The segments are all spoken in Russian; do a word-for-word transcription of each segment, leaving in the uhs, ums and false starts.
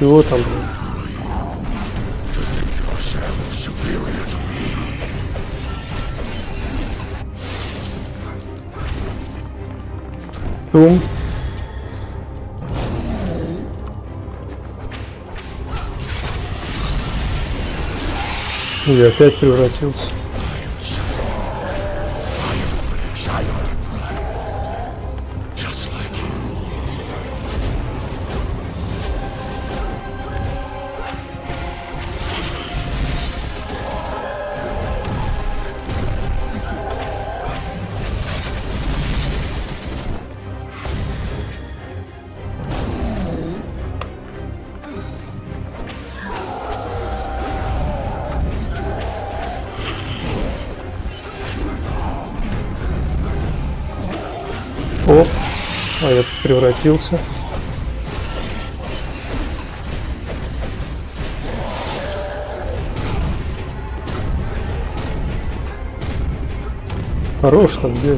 Чего там? Тум. Я опять превратился. О, а я превратился. Хорош там, блядь.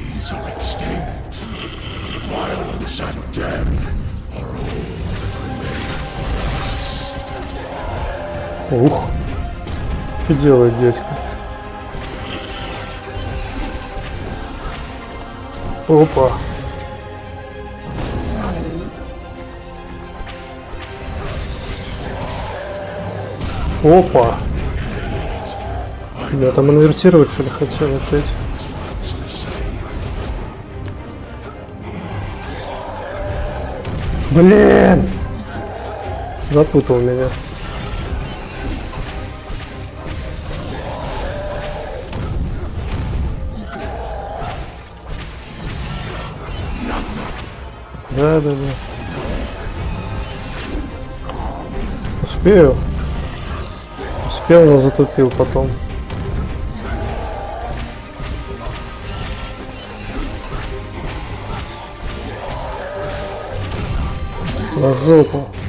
Ух, что делает дядька? Опа. Опа. Я там инвертировать, что ли, хотел опять. Блин! Запутал меня. Да, да, да. Успею. Успел, но затупил потом. На жопу.